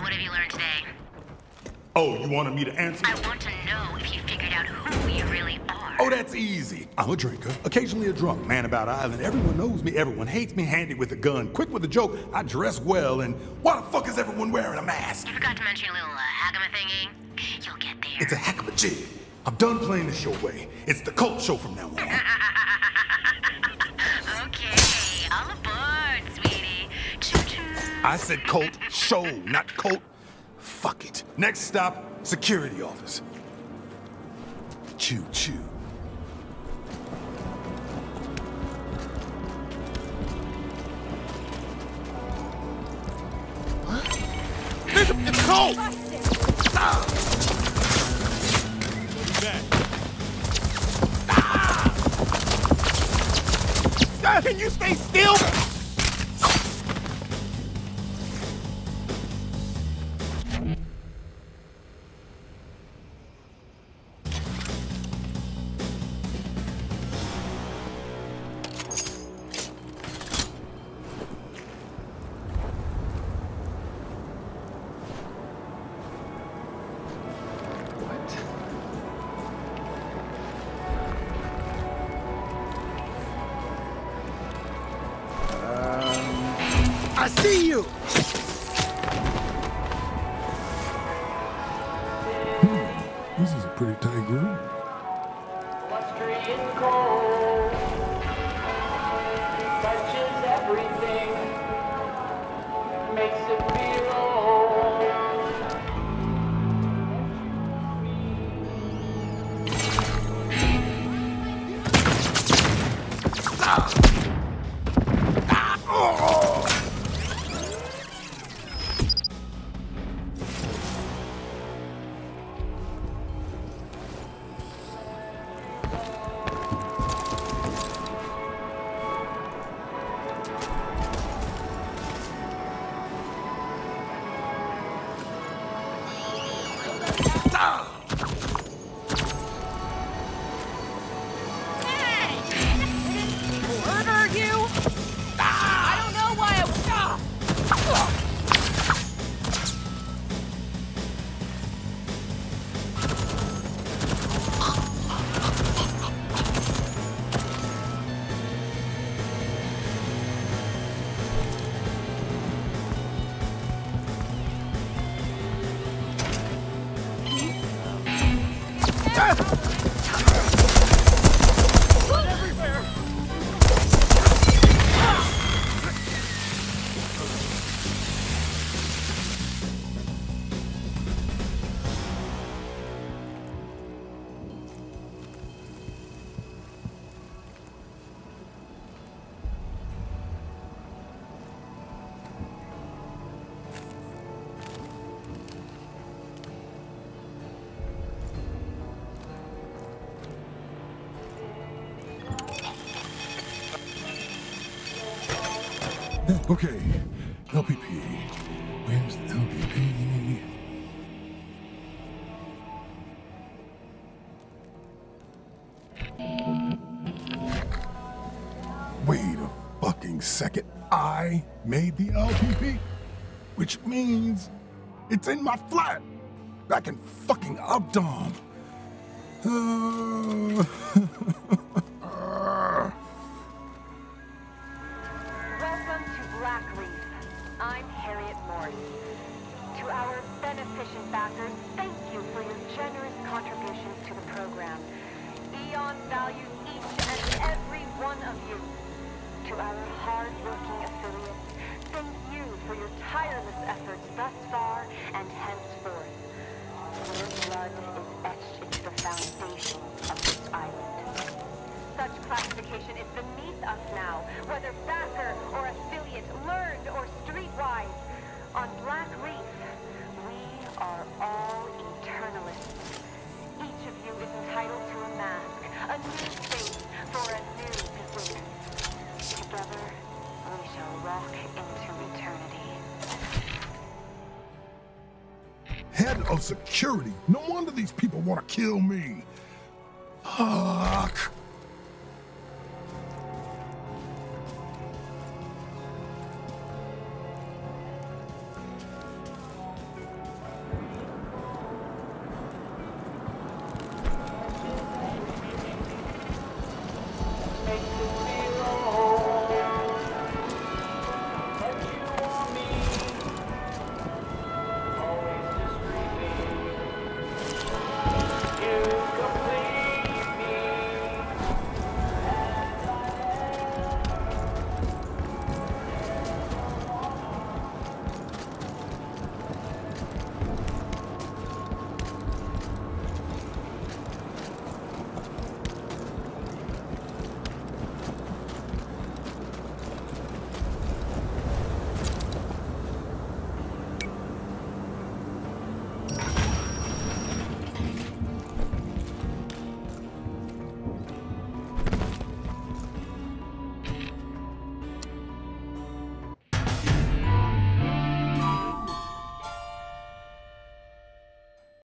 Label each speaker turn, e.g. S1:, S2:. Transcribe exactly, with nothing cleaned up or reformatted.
S1: what have you learned today?
S2: Oh, you wanted me to answer?
S1: I want to know if you figured out who you really are.
S2: Oh, that's easy. I'm a drinker, occasionally a drunk, man about island. Everyone knows me, everyone hates me, handy with a gun, quick with a joke, I dress well, and why the fuck is everyone wearing a mask?
S1: You forgot to mention your little uh, hagama thingy. You'll get there.
S2: It's a heck of a jig. I'm done playing this your way. It's the cult show from now on.
S1: Okay, all aboard, sweetie. Choo-choo.
S2: I said cult show, not cult. Fuck it. Next stop, security office. Choo-choo. It's cold! Ah! Ah! Can you stay still?
S3: I see you!
S4: Hmm. This is a pretty tight group.
S5: Touches everything, makes it feel
S4: Okay, L P P. Where's the L P P? Wait a fucking second. I made the L P P? Which means it's in my flat. Back in fucking Updom. Uh...
S6: I'm Harriet Morse. To our beneficent backers, thank you for your generous contributions to the program. Eon values each and every one of you. To our hard-working affiliates, thank you for your tireless efforts thus far and henceforth. Your blood is etched into the foundations of this island. Such classification is beneath us now, whether backer or affiliate, learned or streetwise. On Black Reef, we are all eternalists. Each of you is entitled to a mask, a new face for a new position. Together, we shall walk into eternity.
S4: Head of security. No wonder these people want to kill me. Fuck.